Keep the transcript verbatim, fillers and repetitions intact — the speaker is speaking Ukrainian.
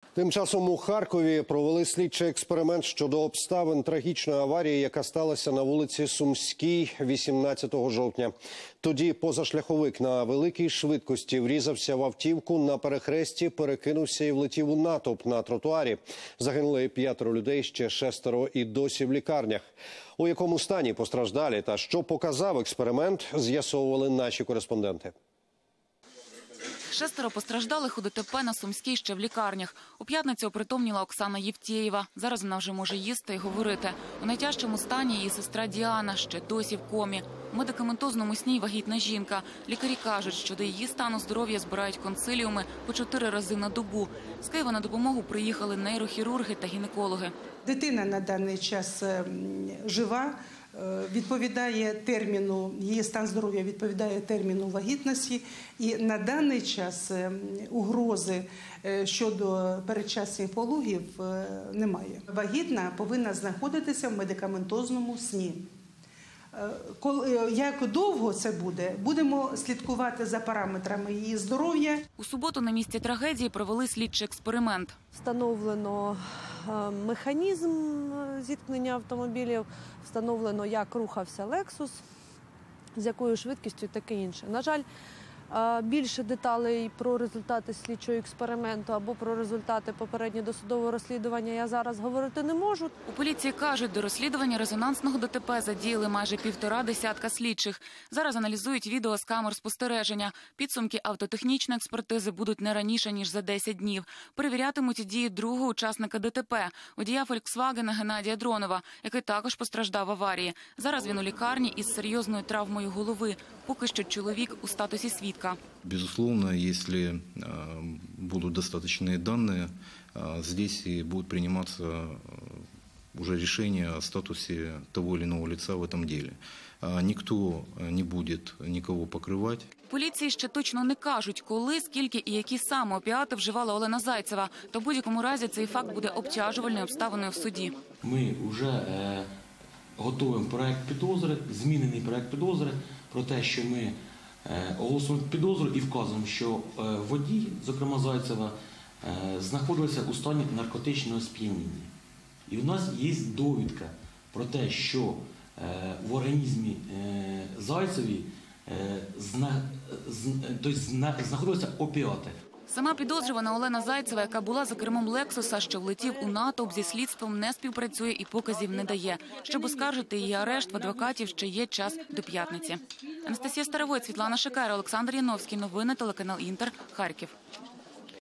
Тим часом у Харкові провели слідчий експеримент щодо обставин трагічної аварії, яка сталася на вулиці Сумській вісімнадцятого жовтня. Тоді позашляховик на великій швидкості врізався в автівку на перехресті, перекинувся і влетів у натовп на тротуарі. Загинули п'ятеро людей, ще шестеро і досі в лікарнях. У якому стані постраждалі та що показав експеримент, з'ясовували наші кореспонденти. Шестеро постраждалих у ДТП на Сумській ще в лікарнях. У п'ятницю опритомніла Оксана Євтєєва. Зараз вона вже може їсти і говорити. У найтяжчому стані її сестра Діана, ще досі в комі. У медикаментозному сні вагітна жінка. Лікарі кажуть, що до її стану здоров'я збирають консиліуми по чотири рази на добу. З Києва на допомогу приїхали нейрохірурги та гінекологи. Дитина на даний час жива, відповідає терміну, її стан здоров'я відповідає терміну вагітності, і на даний час угрози щодо передчасних пологів немає. Вагітна повинна знаходитися в медикаментозному сні. Як довго це буде, будемо слідкувати за параметрами її здоров'я. У суботу на місці трагедії провели слідчий експеримент. Встановлено механізм зіткнення автомобілів, встановлено, як рухався Lexus, з якою швидкістю і таке інше. На жаль, більше деталей про результати слідчого експерименту або про результати попереднього досудового розслідування я зараз говорити не можу. У поліції кажуть, до розслідування резонансного ДТП задіяли майже півтора десятка слідчих. Зараз аналізують відео з камер спостереження. Підсумки автотехнічної експертизи будуть не раніше, ніж за десять днів. Перевірятимуть і дії другого учасника ДТП – водія «Фольксвагена» Геннадія Дронова, який також постраждав в аварії. Зараз він у лікарні із серйозною травмою голови. Поки що чоловік у статусі свідка. Безусловно, если будут достаточные данные, здесь и будут приниматься уже решения о статусе того или иного лица в этом деле. Никто не будет никого покрывать. Поліції ще точно не кажуть, коли, скільки і які саме опіати вживала Олена Зайцева. Та в будь-якому разі цей факт буде обтяжувальною обставиною в суді. Ми вже е, готуємо проект підозри, змінений проект підозри про те, що ми оголосуємо підозру і вказуємо, що водій, зокрема Зайцева, знаходився у стані наркотичного сп'яніння. І у нас є довідка про те, що в організмі Зайцеві знаходилися опіати. Сама підозрювана Олена Зайцева, яка була за кермом «Лексуса», що влетів у натовп, зі слідством не співпрацює і показів не дає. Щоб оскаржити її арешт, в адвокатів ще є час до п'ятниці. Анастасія Старовой, Світлана Шикера, Олександр Яновський. Новини телеканал «Інтер», Харків.